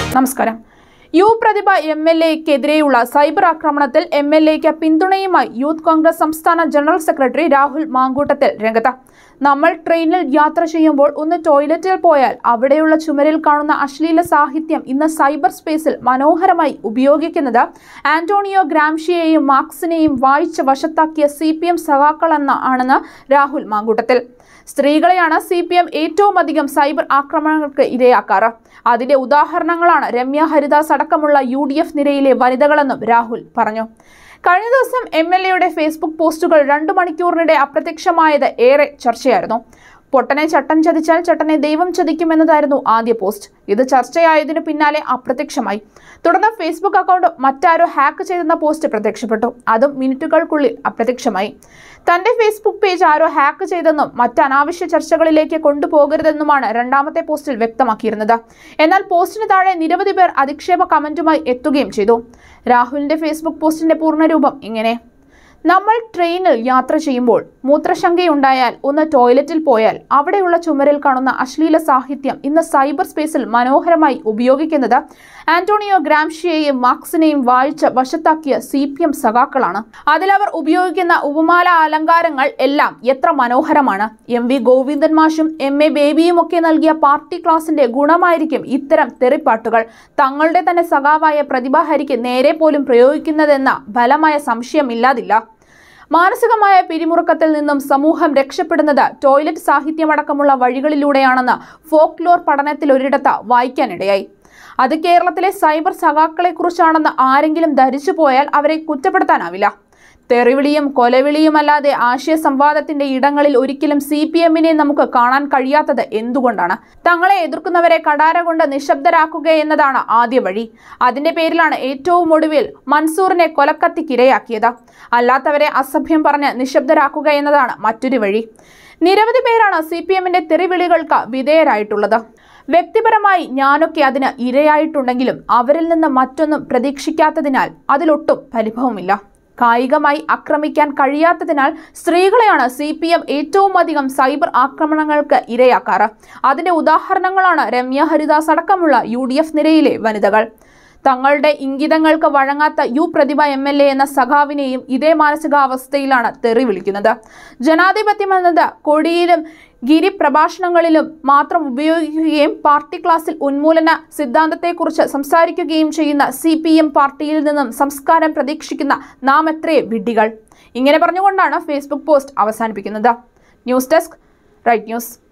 നമസ്കാരം. പ്രതിഭ MLA-ക്കെതിരെയുള്ള സൈബർ ആക്രമണത്തിൽ MLA-ക്ക് പിന്തുണയുമായി യൂത്ത് കോൺഗ്രസ് സംസ്ഥാന ജനറൽ സെക്രട്ടറി രാഹുൽ മാങ്കൂട്ടത്തിൽ രംഗത്ത്. നമ്മൾ ട്രെയിനിൽ യാത്ര ചെയ്യുമ്പോൾ ഒന്ന് ടോയ്ലറ്റിൽ പോയാൽ അവിടെയുള്ള ചുമരിൽ കാണുന്ന അശ്ലീല സാഹിത്യം ഇന്ന് സൈബർ സ്പേസിൽ മനോഹരമായി ഉപയോഗിക്കുന്നത് ആന്റോണിയോ ഗ്രാംഷിയെയും മാർക്സിനെയും വായിച്ച് വശത്താക്കിയ CPM സഖാക്കളെന്ന് ആണെന്ന് രാഹുൽ മാങ്കൂട്ടത്തിൽ. സ്ത്രീകളെയാണ് CPM ഏറ്റവും അധികം സൈബർ ആക്രമണങ്ങൾക്ക് ഇരയാക്കാറ്. അതിന്റെ ഉദാഹരണങ്ങളാണ് രമ്യ ഹരിദാസ് അടക്കമുള്ള UDF നിരയിലെ വനിതകളെന്നും രാഹുൽ പറഞ്ഞു. കഴിഞ്ഞ ദിവസം MLA-യുടെ ഫേസ്ബുക്ക് പോസ്റ്റുകൾ 2 മണിക്കൂറിനിടെ അപ്രത്യക്ഷമായത് ഏറെ ചർച്ചയായിരുന്നു. പൊട്ടനെ ചട്ടൻ ചതിച്ചാൽ ചട്ടനെ ദൈവം ചതിക്കുമെന്നതായിരുന്നു ആദ്യ പോസ്റ്റ്. ഇത് ചർച്ചയായതിനു പിന്നാലെ അപ്രത്യക്ഷമായി. തുടർന്ന് ഫേസ്ബുക്ക് അക്കൗണ്ട് മറ്റാരോ ഹാക്ക് ചെയ്തെന്ന പോസ്റ്റ് പ്രത്യക്ഷപ്പെട്ടു. അതും മിനിറ്റുകൾക്കുള്ളിൽ അപ്രത്യക്ഷമായി. തന്റെ ഫേസ്ബുക്ക് പേജ് ആരോ ഹാക്ക് ചെയ്തെന്നും മറ്റ് അനാവശ്യ ചർച്ചകളിലേക്ക് കൊണ്ടുപോകരുതെന്നുമാണ് രണ്ടാമത്തെ പോസ്റ്റിൽ വ്യക്തമാക്കിയിരുന്നത്. എന്നാൽ പോസ്റ്റിന് താഴെ നിരവധി പേർ അധിക്ഷേപ കമന്റുമായി എത്തുകയും ചെയ്തു. രാഹുലിന്റെ ഫേസ്ബുക്ക് പോസ്റ്റിന്റെ പൂർണ്ണരൂപം ഇങ്ങനെ: നമ്മൾ ട്രെയിനിൽ യാത്ര ചെയ്യുമ്പോൾ മൂത്രശങ്കയുണ്ടായാൽ ഒന്ന് ടോയ്ലറ്റിൽ പോയാൽ അവിടെയുള്ള ചുമരിൽ കാണുന്ന അശ്ലീല സാഹിത്യം ഇന്ന് സൈബർ സ്പേസിൽ മനോഹരമായി ഉപയോഗിക്കുന്നത് ആന്റോണിയോ ഗ്രാംഷിയെയും മാർക്സിനെയും വായിച്ച് വശത്താക്കിയ CPM സഖാക്കളാണ്. അതിലവർ ഉപയോഗിക്കുന്ന ഉപമാല അലങ്കാരങ്ങൾ എല്ലാം എത്ര മനോഹരമാണ്. MV ഗോവിന്ദൻ മാഷും MA ബേബിയും ഒക്കെ നൽകിയ പാർട്ടി ക്ലാസിന്റെ ഗുണമായിരിക്കും ഇത്തരം തെറിപ്പാട്ടുകൾ തങ്ങളുടെ തന്നെ സഖാവായ പ്രതിഭ ഹരിക്ക് നേരെ പോലും പ്രയോഗിക്കുന്നതെന്ന ബലമായ സംശയമില്ലാതില്ല. മാനസികമായ പിരിമുറുക്കത്തിൽ നിന്നും സമൂഹം രക്ഷപ്പെടുന്നത് ടോയ്ലറ്റ് സാഹിത്യമടക്കമുള്ള വഴികളിലൂടെയാണെന്ന് ഫോക്ലോർ പഠനത്തിൽ ഒരിടത്ത് വായിക്കാനിടയായി. അത് കേരളത്തിലെ സൈബർ സഖാക്കളെക്കുറിച്ചാണെന്ന് ആരെങ്കിലും ധരിച്ചു പോയാൽ അവരെ കുറ്റപ്പെടുത്താനാവില്ല. തെറിവിളിയും കൊലവിളിയുമല്ലാതെ ആശയ സംവാദത്തിന്റെ ഇടങ്ങളിൽ ഒരിക്കലും CPM-നെ നമുക്ക് കാണാൻ കഴിയാത്തത് എന്തുകൊണ്ടാണ്? തങ്ങളെ എതിർക്കുന്നവരെ കടാര കൊണ്ട് നിശബ്ദരാക്കുക എന്നതാണ് ആദ്യ വഴി. അതിന്റെ പേരിലാണ് ഏറ്റവും ഒടുവിൽ മൻസൂറിനെ കൊലക്കത്തിക്കിരയാക്കിയത്. അല്ലാത്തവരെ അസഭ്യം പറഞ്ഞ് നിശബ്ദരാക്കുക എന്നതാണ് മറ്റൊരു വഴി. നിരവധി പേരാണ് CPM-ന്റെ തെറിവിളികൾക്ക് വിധേയരായിട്ടുള്ളത്. വ്യക്തിപരമായി ഞാനൊക്കെ അതിന് ഇരയായിട്ടുണ്ടെങ്കിലും അവരിൽ നിന്ന് മറ്റൊന്നും പ്രതീക്ഷിക്കാത്തതിനാൽ അതിലൊട്ടും പരിഭവമില്ല. കായികമായി ആക്രമിക്കാൻ കഴിയാത്തതിനാൽ സ്ത്രീകളെയാണ് CPM ഏറ്റവും അധികം സൈബർ ആക്രമണങ്ങൾക്ക് ഇരയാക്കാറ്. അതിന്റെ ഉദാഹരണങ്ങളാണ് രമ്യ ഹരിദാസ് അടക്കമുള്ള UDF നിരയിലെ വനിതകൾ. തങ്ങളുടെ ഇംഗിതങ്ങൾക്ക് വഴങ്ങാത്ത പ്രതിഭ MLA എന്ന സഖാവിനെയും ഇതേ മാനസികാവസ്ഥയിലാണ് തെറി വിളിക്കുന്നത്. ജനാധിപത്യം എന്നത് കൊടിയിലും ഗിരിപ്രഭാഷണങ്ങളിലും മാത്രം ഉപയോഗിക്കുകയും പാർട്ടി ക്ലാസ്സിൽ ഉന്മൂലന സിദ്ധാന്തത്തെക്കുറിച്ച് സംസാരിക്കുകയും ചെയ്യുന്ന CPM പാർട്ടിയിൽ നിന്നും സംസ്കാരം പ്രതീക്ഷിക്കുന്ന നാം എത്രയേ വിഡ്ഢികൾ. ഇങ്ങനെ പറഞ്ഞുകൊണ്ടാണ് ഫേസ്ബുക്ക് പോസ്റ്റ് അവസാനിപ്പിക്കുന്നത്. News desk, right news.